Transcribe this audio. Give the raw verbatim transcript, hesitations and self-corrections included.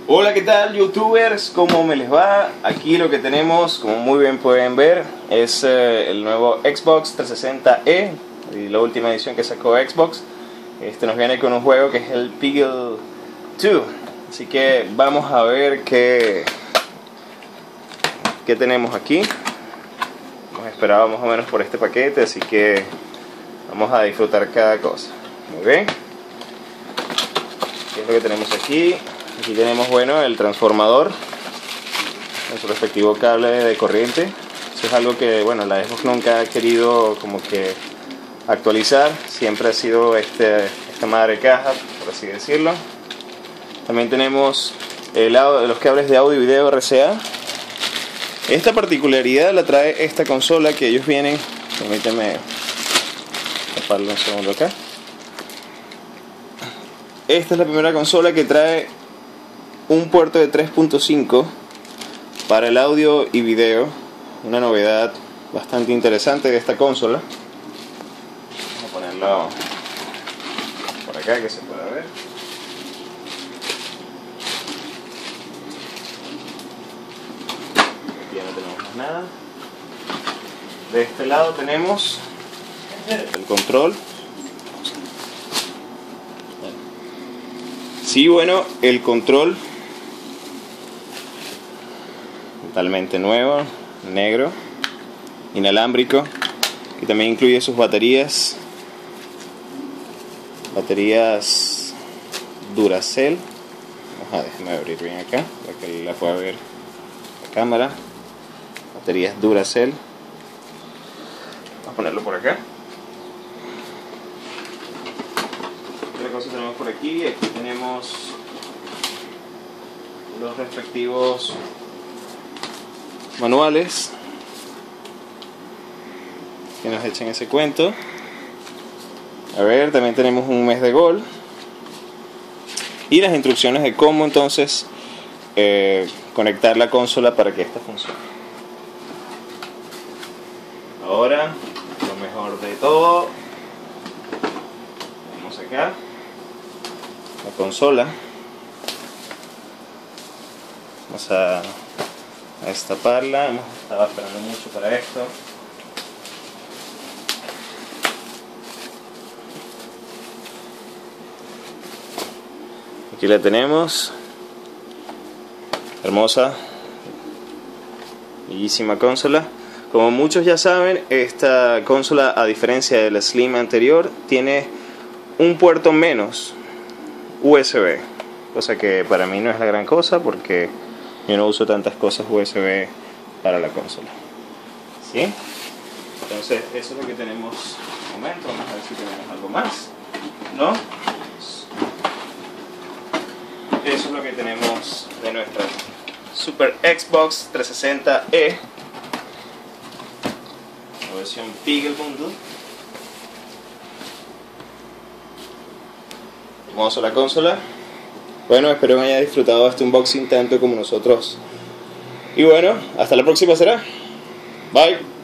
Hola, ¿qué tal, youtubers? ¿Cómo me les va? Aquí lo que tenemos, como muy bien pueden ver, es eh, el nuevo Xbox trescientos sesenta E y la última edición que sacó Xbox. Este nos viene con un juego que es el Peggle dos, así que vamos a ver qué, qué tenemos aquí. Hemos esperado más o menos por este paquete, así que vamos a disfrutar cada cosa. Muy bien. ¿Qué es lo que tenemos aquí? Aquí tenemos, bueno, el transformador en su respectivo cable de corriente. Eso es algo que, bueno, la Xbox nunca ha querido como que actualizar. Siempre ha sido este, esta madre caja, por así decirlo. También tenemos el, los cables de audio y video R C A. Esta particularidad la trae esta consola que ellos vienen. Permíteme taparlo un segundo acá. Esta es la primera consola que trae un puerto de tres punto cinco para el audio y video, una novedad bastante interesante de esta consola. Vamos a ponerlo por acá que se pueda ver. Aquí ya no tenemos más nada. De este lado tenemos el control. Sí, bueno, el control totalmente nuevo, negro, inalámbrico, que también incluye sus baterías, baterías Duracell. Ajá, déjame abrir bien acá para que la pueda ver la cámara. Baterías Duracell. Vamos a ponerlo por acá. Otra cosa tenemos por aquí, aquí tenemos los respectivos manuales que nos echen ese cuento. A ver, también tenemos un mes de gol y las instrucciones de cómo entonces eh, conectar la consola para que esta funcione. Ahora, lo mejor de todo, vamos acá, la consola. Vamos a a destaparla. Hemos estado esperando mucho para esto. Aquí la tenemos, hermosa, bellísima consola. Como muchos ya saben, esta consola, a diferencia de la Slim anterior, tiene un puerto menos U S B, cosa que para mí no es la gran cosa porque yo no uso tantas cosas U S B para la consola. ¿Sí? Entonces, eso es lo que tenemos en el momento. Vamos a ver si tenemos algo más. ¿No? Eso es lo que tenemos de nuestra Super Xbox trescientos sesenta E, la versión Peggle Bundle. Hermosa la consola. Bueno, espero que hayan disfrutado de este unboxing tanto como nosotros. Y bueno, hasta la próxima será. Bye.